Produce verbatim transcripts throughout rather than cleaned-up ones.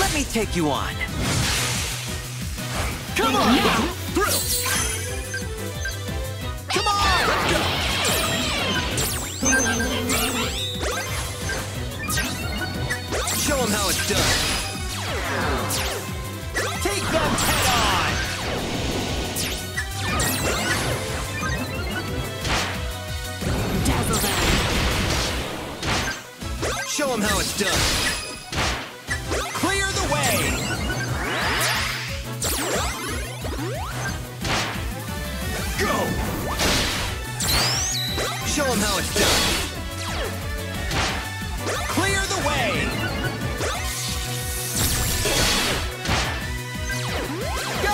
Let me take you on. Come on! Thrill! Come on! Let's go! Show them how it's done. Take them head on! Dazzle them. Show them how it's done. Clear the way! Go! Show them how it's done. Clear the way! Go!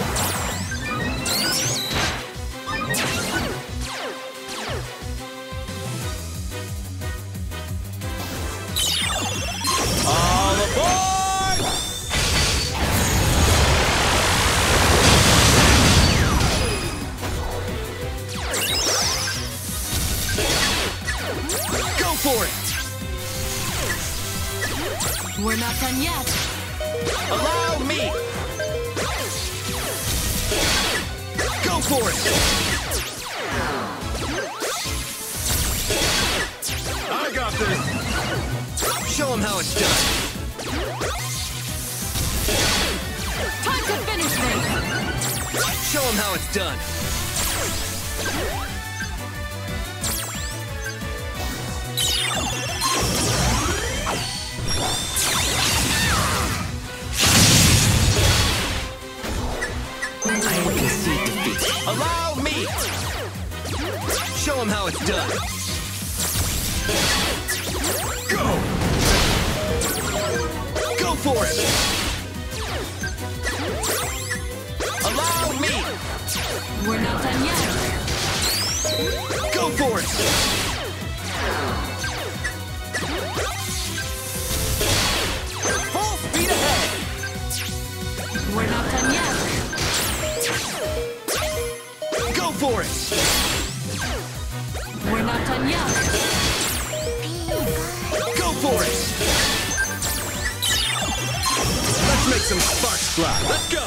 All aboard! Go for it! We're not done yet. Allow me! Go for it! I got this! Show them how it's done. Time to finish this. Show them how it's done. I concede defeat. Allow me! Show them how it's done. Go! Go for it! Allow me! We're not done yet. Go for it! Full speed ahead! We're not done yet. Go for it! We're not done yet. Go for it! Let's make some sparks fly! Let's go!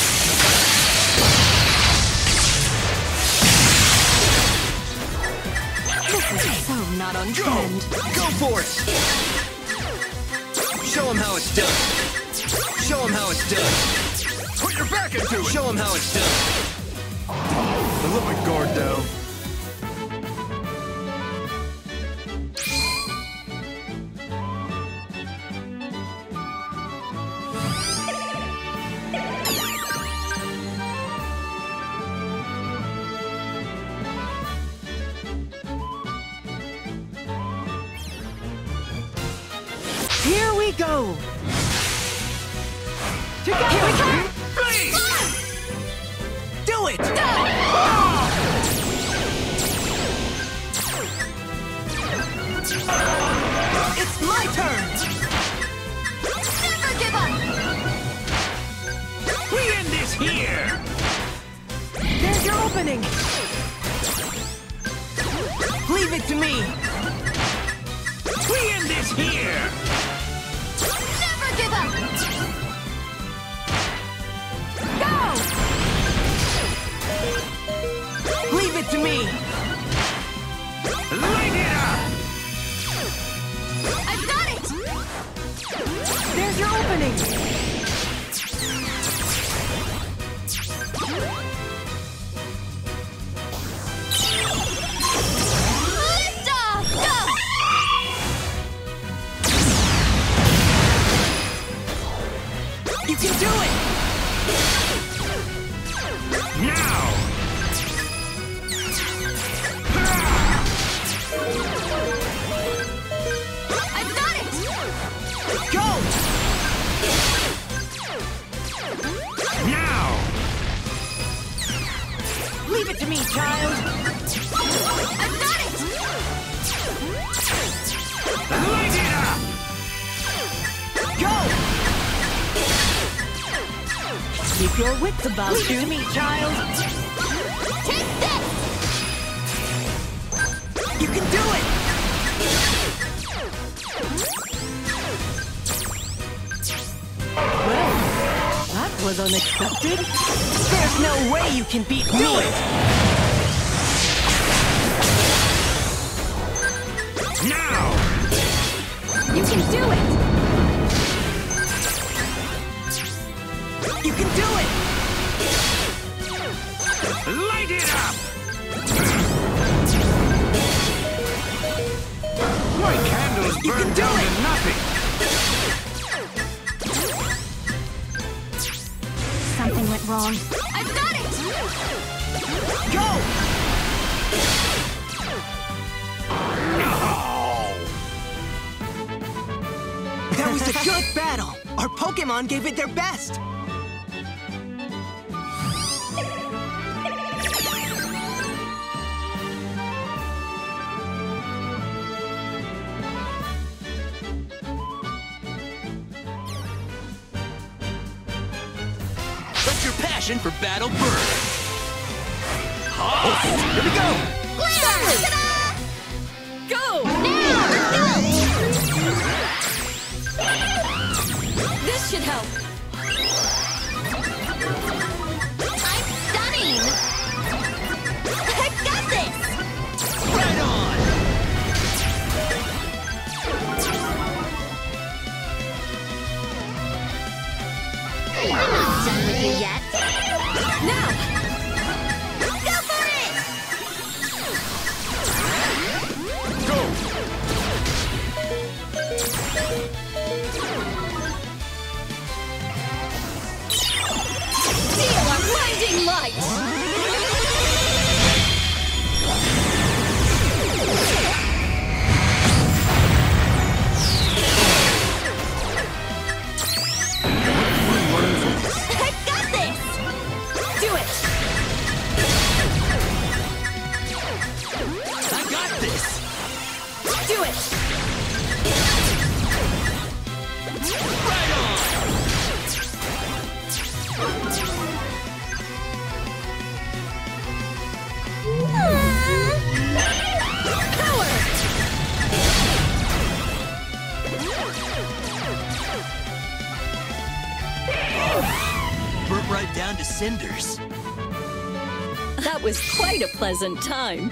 This is so not on Go! trend. Go for it! Show them how it's done. Show them how it's done. Put your back into it! Show them how it's done. I let my guard down. Here we go! Together. Here we come. Please! Do it! It's my turn! Never give up. We end this here! There's your opening! Leave it to me! We end this here! Never give up. Go. Leave it to me! Light it up! I've got it. There's your opening! Lift off. Go. You can do it! Now! I've got it. Go! Now! Leave it to me, child! I've got it. Light it up! Go! Keep your wits about Leave it you. to me, child! Take this. You can do it! was unexpected. There's no way you can beat me! Do it! Now! You can do it! You can do it! Light it up! My candles You burn can do down it! to nothing! Something went wrong. I've got it! Go! That was a good battle! Our Pokémon gave it their best! Let your passion for battle burn! Oh, here we go! Go! Now! This should help. I'm stunning! I got this! Right on! I'm not done with you yet. Now! Go for it! Go! Feel a blinding light! I got this! Do it! I got this! Do it! Right on! Power! Burnt right down to cinders. That was quite a pleasant time.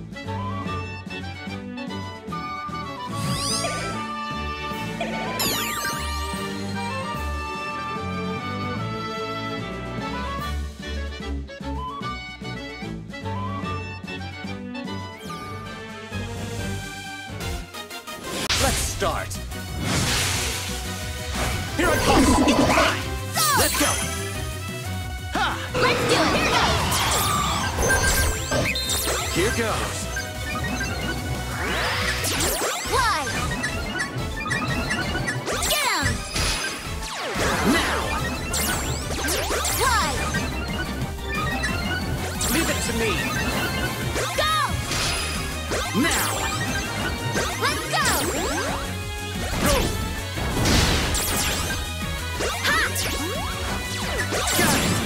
Let's start. Here it comes! It's time! Let's go! Ha! Let's do it! Here Here goes! goes. Fly! Get him! Now! Fly! Leave it to me! Go! Now! Let's go! Go! Ha! Got it!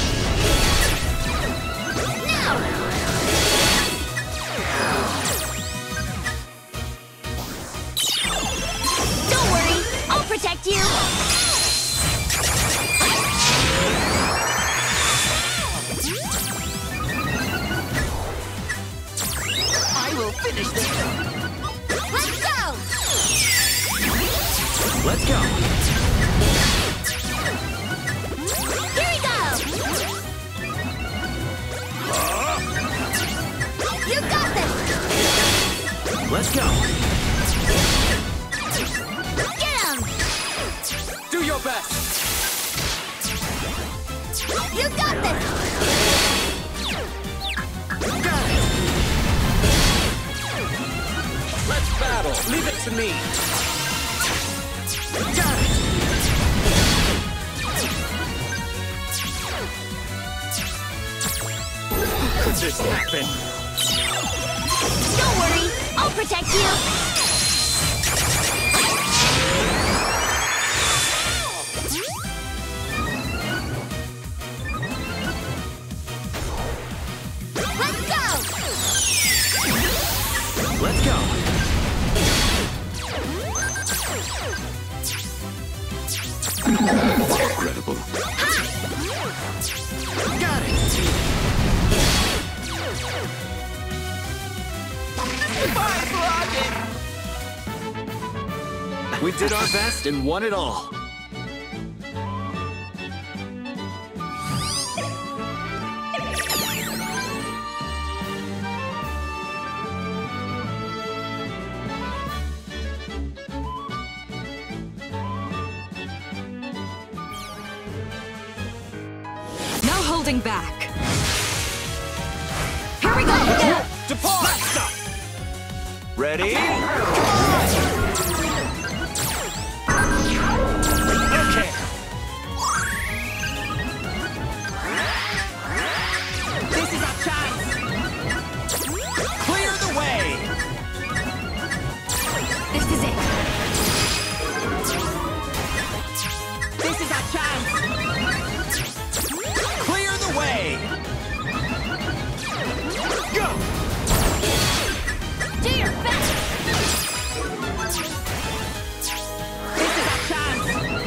Now! Don't worry, I'll protect you! I will finish this! Let's go! Let's go! Here we go! You got this! Let's go! Get him! Do your best! You got this! Got it! Let's battle! Leave it to me! Got it! Could this happen? Don't worry, I'll protect you! Let's go! Let's go! Incredible. Ha! We did our best and won it all. No holding back. Here we go. Depart! Stop! Ready? Okay. This is our chance. Clear the way! This is it. This is our chance. Clear the way! Go! Do your best. This is our chance.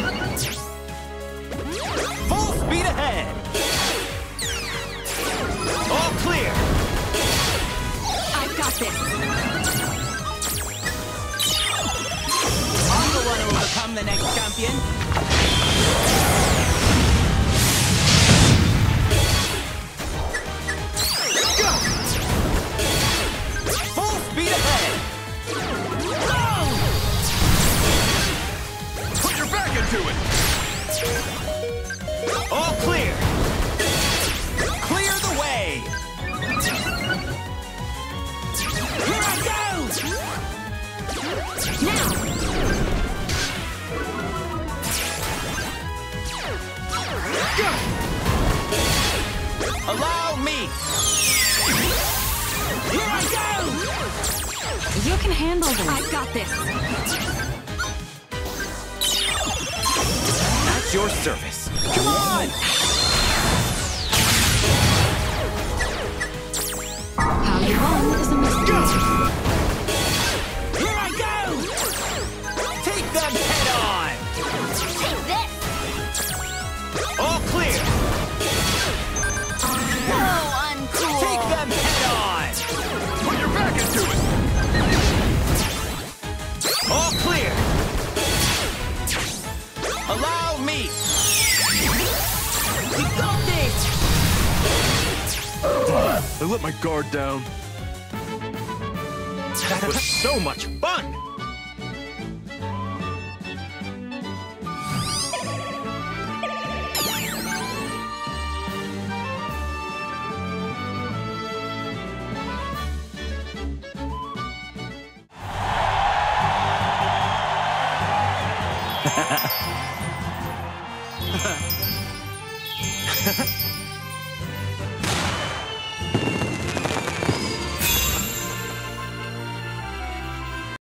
Full speed ahead! All clear! I've got this. I'm the one who will become the next champion. Go! Full speed ahead! Put your back into it! All clear! Clear the way! Here I go! Now. Go! Allow me! Here I go! You can handle this. I've got this. At your service. Come on! How you won is a mystery. Here I go! Take them head on! Take this. All clear! So uncool. Take them head on! Put your back into it! All clear! Allow me! We got this! I let my guard down. That was so much fun!